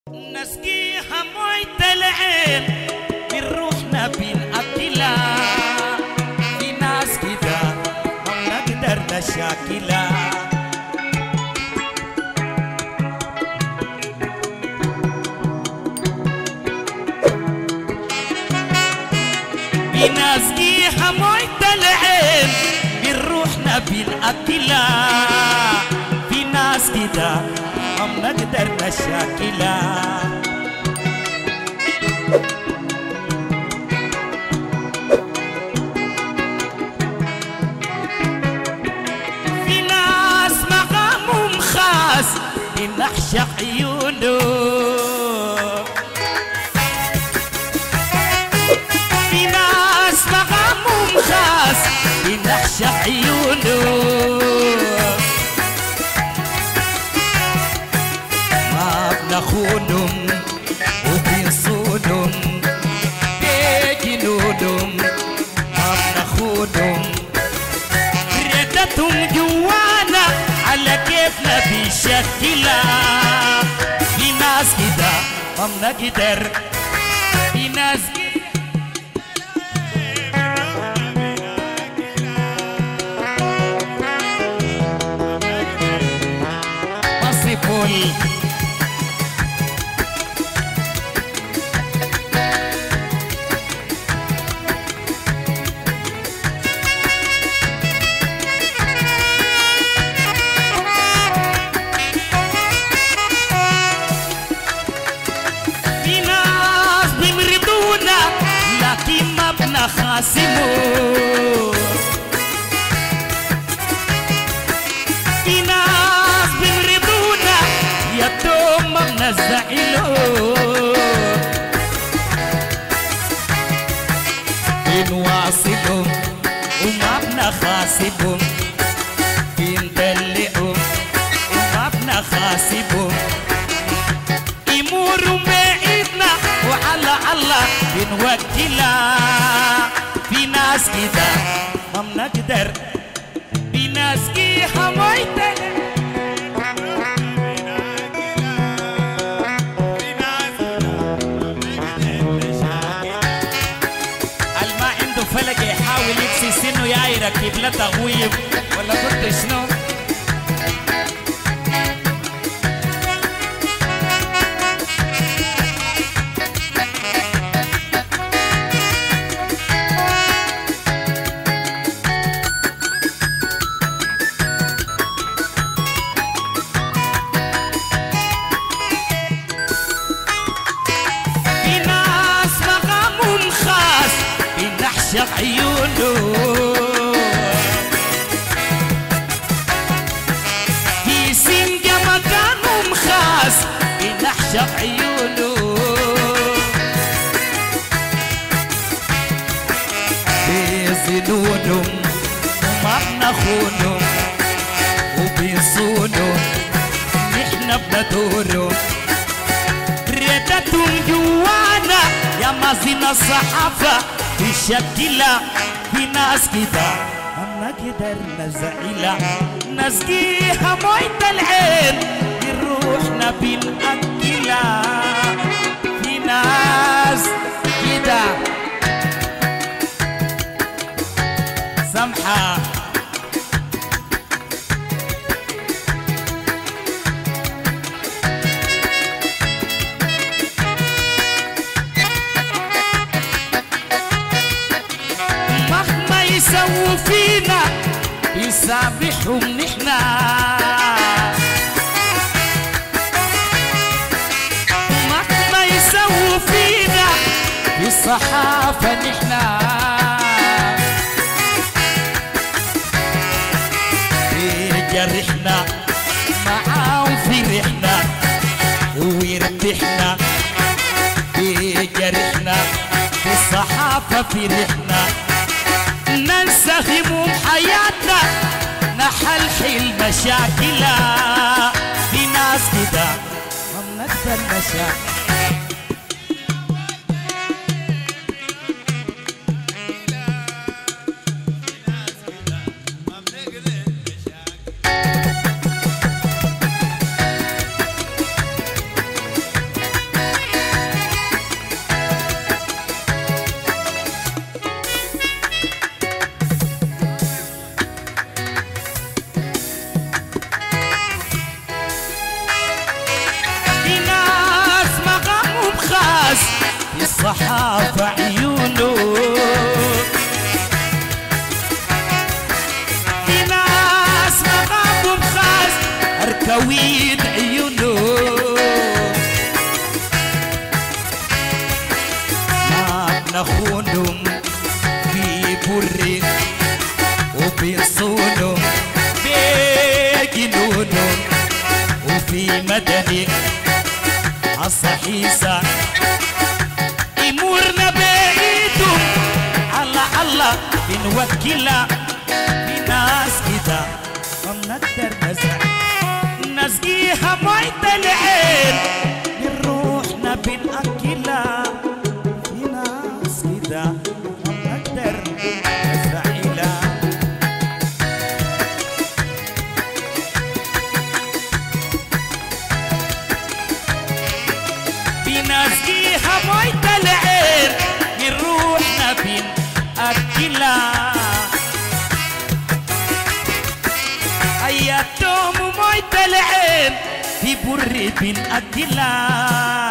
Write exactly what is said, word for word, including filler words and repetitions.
نسقيها موية العين من روحنا بنأكلها. في ناس كده ما بنقدر نشاكلها. في ناس نسقيها موية العين من روحنا بنأكلها. في ناس كده ما بنقدر نشاكلها. في ناس مقامهم خاص بنعشق عيونه. في ناس مقامهم خاص بنعشق عيونه. نخونهم وبنصونهم بجنونهم. ما بنخونهم ريدتهم جوانا على كيفنا بيشكلها. في ناس كده ما بنقدر. في ناس مصيفول. خاسمو. في ناس بنرضونا يا دوم ما بنزعلو. بنواصلهم وما بنخاسبهم. بندلعهم وما بنخاسبهم. يمروا بعيدنا وعلى الله بنوكلها. في ناس كده ما بنقدر. في ناس كيها مويتة. الما عنده فلق يحاول يكسي سنه يا يركب له تغويب ولا كنت شنو؟ بنعشق عيونه. في سنجة مكانهم خاص بنعشق عيونه. بيزنونهم وما بنخونهم وبيصونهم نحنا بندورهم. ريدتهم جوانا يا مازن الصحافة بشكلها. في ناس كده ما نقدر نزعلها. نسقيها موية العين بروحنا بنأكلها. في ناس كده سمحة. يسووا فينا يسامحهم نحنا. مهما يسووا فينا في الصحافة نحنا. يجرحنا معاهم فرحنا ويرتحنا. يجرحنا في الصحافة فرحنا. ننسى هموم حياتنا نحلحل مشاكلها. في ناس كده ما بنقدر مشاكل. بحاف عيونه في ناس مغابهم خاص أركويد عيونه ما بنخونهم في بري وبيصونهم بجنونهم وفي مدني عالصحيصة يمورنا بعيدهم الله الله بنوكلها في ناس كده ما بنقدر نزع نسقيها مية العين من روحنا بنأكلها في ناس كده ما بنقدر نزع إلها بنسقيها مية العين من روحنا بنأكلها أياتهم مية العين في بر بنأكلها